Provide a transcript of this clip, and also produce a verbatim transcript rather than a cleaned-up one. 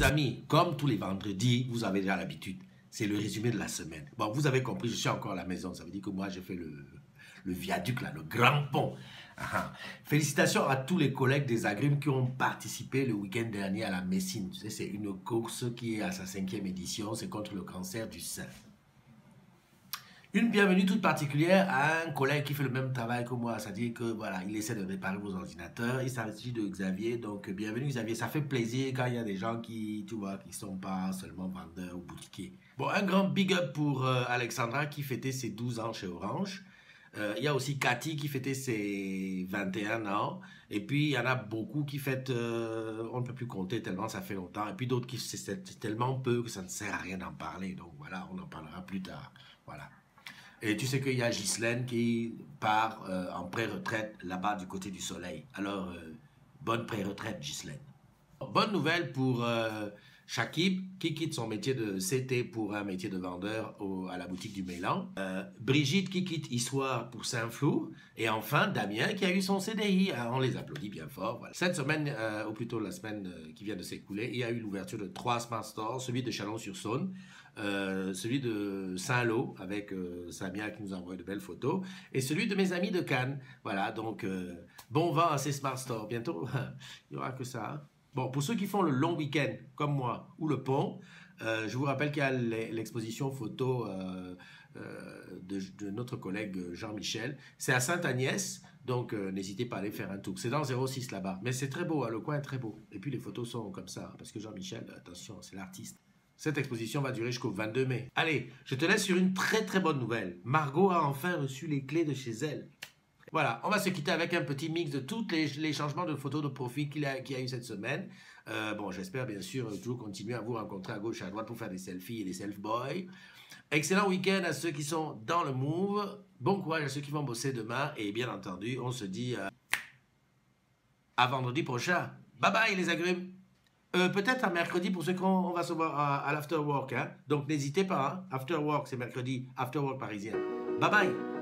amis, comme tous les vendredis, vous avez déjà l'habitude. C'est le résumé de la semaine. Bon, vous avez compris, je suis encore à la maison. Ça veut dire que moi, j'ai fait le, le viaduc, là, le grand pont. Ah, félicitations à tous les collègues des agrumes qui ont participé le week-end dernier à la Messine. Tu sais, c'est une course qui est à sa cinquième édition. C'est contre le cancer du sein. Une bienvenue toute particulière à un collègue qui fait le même travail que moi, c'est-à-dire que voilà, il essaie de réparer vos ordinateurs. Il s'agit de Xavier, donc bienvenue Xavier. Ça fait plaisir quand il y a des gens qui, tu vois, qui sont pas seulement vendeurs ou boutiquiers. Bon, un grand big up pour euh, Alexandra qui fêtait ses douze ans chez Orange. Euh, il y a aussi Cathy qui fêtait ses vingt et un ans. Et puis, il y en a beaucoup qui fêtent, euh, on ne peut plus compter tellement ça fait longtemps. Et puis d'autres qui c'est tellement peu que ça ne sert à rien d'en parler. Donc voilà, on en parlera plus tard. Voilà. Et tu sais qu'il y a Ghislaine qui part euh, en pré-retraite là-bas du côté du soleil. Alors, euh, bonne pré-retraite, Ghislaine. Bonne nouvelle pour euh, Shakib qui quitte son métier de C T pour un métier de vendeur au, à la boutique du Mélan. Euh, Brigitte qui quitte Histoire pour Saint-Flour. Et enfin, Damien qui a eu son C D I. Ah, on les applaudit bien fort. Voilà. Cette semaine, euh, ou plutôt la semaine euh, qui vient de s'écouler, il y a eu l'ouverture de trois Smart Stores, celui de Chalon-sur-Saône, Euh, celui de Saint-Lô avec euh, Samia qui nous envoie de belles photos et celui de mes amis de Cannes. Voilà, donc euh, bon vent à ces Smart Stores. Bientôt, il n'y aura que ça. Hein. Bon, pour ceux qui font le long week-end comme moi ou le pont, euh, je vous rappelle qu'il y a l'exposition photo euh, euh, de, de notre collègue Jean-Michel. C'est à Sainte-Agnès, donc euh, n'hésitez pas à aller faire un tour. C'est dans zéro six là-bas, mais c'est très beau, hein, le coin est très beau. Et puis les photos sont comme ça, parce que Jean-Michel, attention, c'est l'artiste. Cette exposition va durer jusqu'au vingt-deux mai. Allez, je te laisse sur une très très bonne nouvelle. Margot a enfin reçu les clés de chez elle. Voilà, on va se quitter avec un petit mix de tous les, les changements de photos de profil qu'il a, qu'il y a eu cette semaine. Euh, bon, j'espère bien sûr toujours continuer à vous rencontrer à gauche et à droite pour faire des selfies et des self-boys. Excellent week-end à ceux qui sont dans le move. Bon courage à ceux qui vont bosser demain. Et bien entendu, on se dit euh, à vendredi prochain. Bye bye les agrumes. Euh, Peut-être à mercredi pour ceux qu'on va se voir à, à l'afterwork. Hein? Donc n'hésitez pas. Hein? Afterwork, c'est mercredi. Afterwork parisien. Bye bye.